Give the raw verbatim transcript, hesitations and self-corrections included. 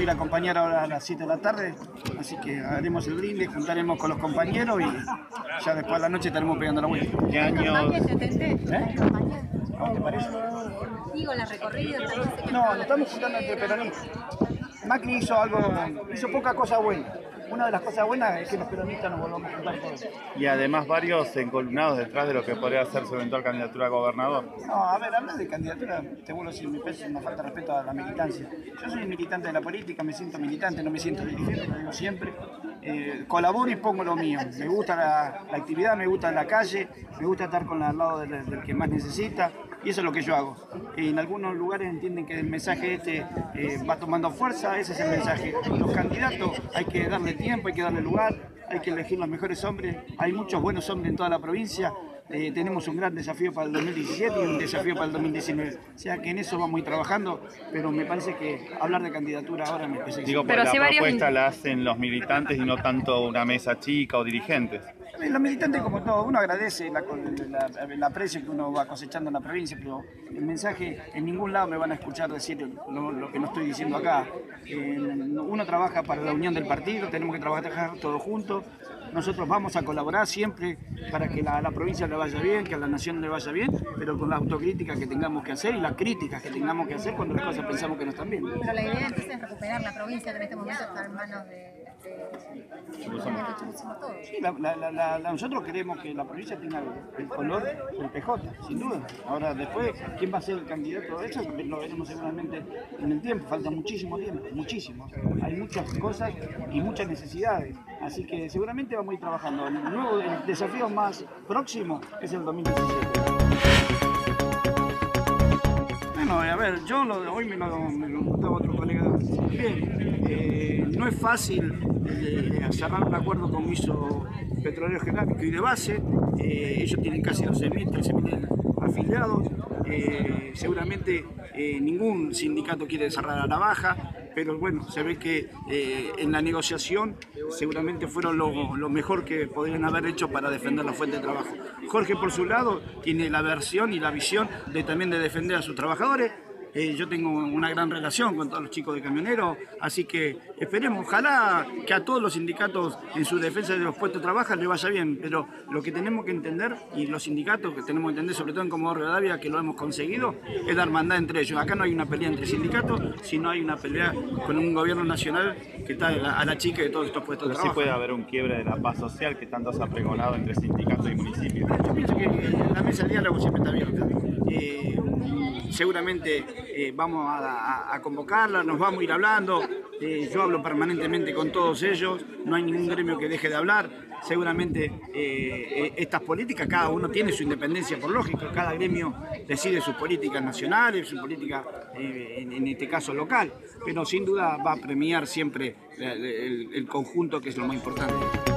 a ir a acompañar ahora a las siete de la tarde, así que haremos el brindis, juntaremos con los compañeros y ya después de la noche estaremos pegando la vuelta. ¿Qué años? ¿Eh? ¿Cómo te parece? Digo, la recorrida. No, nos estamos juntando entre peronistas. Macri hizo algo, hizo poca cosa buena. Una de las cosas buenas es que los peronistas nos volvamos a juntar todos. Y además varios encolumnados detrás de lo que podría ser su eventual candidatura a gobernador. No, a ver, hablar de candidatura, te vuelvo a decir, me parece una falta de respeto a la militancia. Yo soy militante de la política, me siento militante, no me siento dirigente, lo digo siempre. Eh, colaboro y pongo lo mío. Me gusta la, la actividad, me gusta la calle, me gusta estar con al lado del, del que más necesita. Y eso es lo que yo hago. Eh, en algunos lugares entienden que el mensaje este eh, va tomando fuerza, ese es el mensaje. Los candidatos hay que darle tiempo, hay que darle lugar, hay que elegir los mejores hombres. Hay muchos buenos hombres en toda la provincia. Eh, tenemos un gran desafío para el dos mil diecisiete y un desafío para el dos mil diecinueve. O sea que en eso vamos a ir trabajando, pero me parece que hablar de candidatura ahora me parece que Digo, Pero porque sí la varios... propuesta la hacen los militantes y no tanto una mesa chica o dirigentes. Los militantes, como todo, uno agradece la, la, el aprecio que uno va cosechando en la provincia, pero el mensaje en ningún lado me van a escuchar decir lo, lo que no estoy diciendo acá. Eh, uno trabaja para la unión del partido, tenemos que trabajar todos juntos. Nosotros vamos a colaborar siempre para que a la, la provincia le vaya bien, que a la nación le vaya bien, pero con la autocrítica que tengamos que hacer y las críticas que tengamos que hacer cuando las cosas pensamos que no están bien. Pero la idea entonces es recuperar la provincia que en este momento está en manos de... de... Sí, la, la, la, la, nosotros queremos que la provincia tenga el, el color del P J, sin duda. Ahora después, ¿quién va a ser el candidato a eso? Lo veremos seguramente en el tiempo, falta muchísimo tiempo, muchísimo. Hay muchas cosas y muchas necesidades, así que seguramente vamos a ir trabajando. El nuevo el desafío más próximo es el dos mil diecisiete. Bueno, a ver, yo lo, hoy me lo, me lo contaba otro colega. Bien, eh, no es fácil eh, cerrar un acuerdo con Viso Petrolero Geográfico y de base. Eh, ellos tienen casi doce mil, trece mil afiliados. Eh, seguramente eh, ningún sindicato quiere cerrar a la baja, pero bueno, se ve que eh, en la negociación seguramente fueron lo, lo mejor que podrían haber hecho para defender la fuente de trabajo. Jorge, por su lado, tiene la versión y la visión de también de defender a sus trabajadores. Eh, yo tengo una gran relación con todos los chicos de camioneros, así que esperemos, ojalá que a todos los sindicatos en su defensa de los puestos de trabajo les vaya bien, pero lo que tenemos que entender, y los sindicatos que tenemos que entender, sobre todo en Comodoro Rivadavia, que lo hemos conseguido, es la hermandad entre ellos. Acá no hay una pelea entre sindicatos, sino hay una pelea con un gobierno nacional que está a la, a la chica de todos estos puestos de Pero trabajo. sí puede haber un quiebre de la paz social que tanto se ha pregonado entre sindicatos y municipios. Yo pienso que la mesa de diálogo siempre está abierta. Eh, seguramente eh, vamos a, a, a convocarla, nos vamos a ir hablando. Eh, yo hablo permanentemente con todos ellos, no hay ningún gremio que deje de hablar. Seguramente eh, estas políticas, cada uno tiene su independencia por lógica, cada gremio decide sus políticas nacionales, su política eh, en, en este caso local, pero sin duda va a premiar siempre el, el, el conjunto, que es lo más importante.